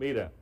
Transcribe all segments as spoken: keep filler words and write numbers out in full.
Mira,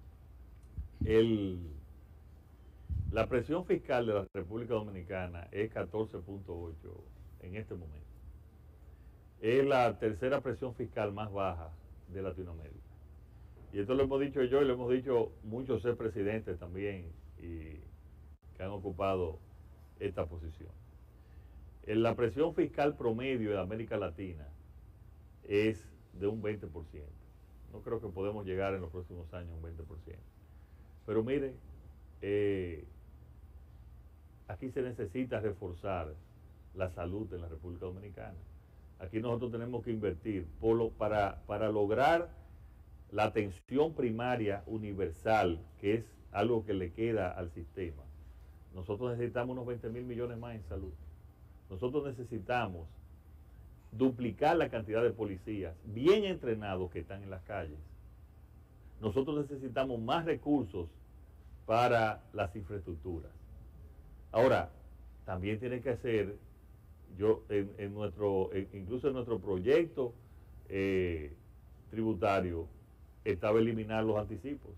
el, la presión fiscal de la República Dominicana es catorce punto ocho en este momento. Es la tercera presión fiscal más baja de Latinoamérica. Y esto lo hemos dicho yo y lo hemos dicho muchos expresidentes también y que han ocupado esta posición. En la presión fiscal promedio de América Latina es de un veinte por ciento. No creo que podemos llegar en los próximos años a un veinte por ciento. Pero mire, eh, aquí se necesita reforzar la salud en la República Dominicana. Aquí nosotros tenemos que invertir por lo, para, para lograr la atención primaria universal, que es algo que le queda al sistema. Nosotros necesitamos unos veinte mil millones más en salud. Nosotros necesitamos duplicar la cantidad de policías bien entrenados que están en las calles. Nosotros necesitamos más recursos para las infraestructuras. Ahora, también tiene que hacer, yo en, en nuestro, en, incluso en nuestro proyecto eh, tributario, estaba eliminar los anticipos.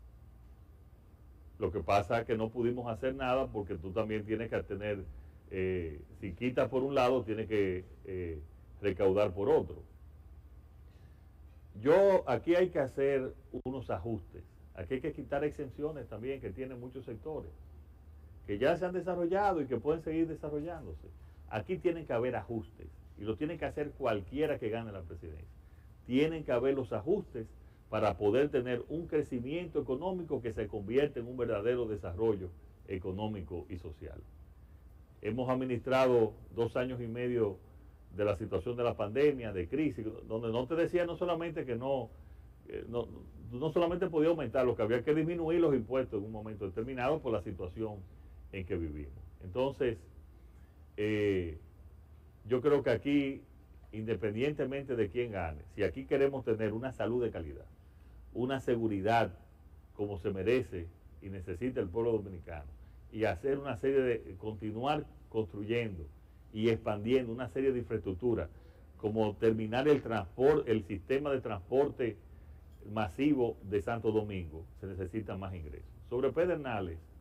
Lo que pasa es que no pudimos hacer nada porque tú también tienes que tener, eh, si quitas por un lado, tienes que eh, recaudar por otro. Yo, aquí hay que hacer unos ajustes. Aquí hay que quitar exenciones también que tienen muchos sectores, que ya se han desarrollado y que pueden seguir desarrollándose. Aquí tienen que haber ajustes y lo tiene que hacer cualquiera que gane la presidencia. Tienen que haber los ajustes para poder tener un crecimiento económico que se convierta en un verdadero desarrollo económico y social. Hemos administrado dos años y medio de la situación de la pandemia, de crisis, donde no te decía no solamente que no, eh, no, no solamente podía aumentar, lo que había que disminuir los impuestos en un momento determinado por la situación en que vivimos. Entonces, eh, yo creo que aquí, independientemente de quién gane, si aquí queremos tener una salud de calidad, una seguridad como se merece y necesita el pueblo dominicano, y hacer una serie de, continuar construyendo y expandiendo una serie de infraestructuras, como terminar el transporte, el sistema de transporte masivo de Santo Domingo, se necesitan más ingresos. Sobre Pedernales,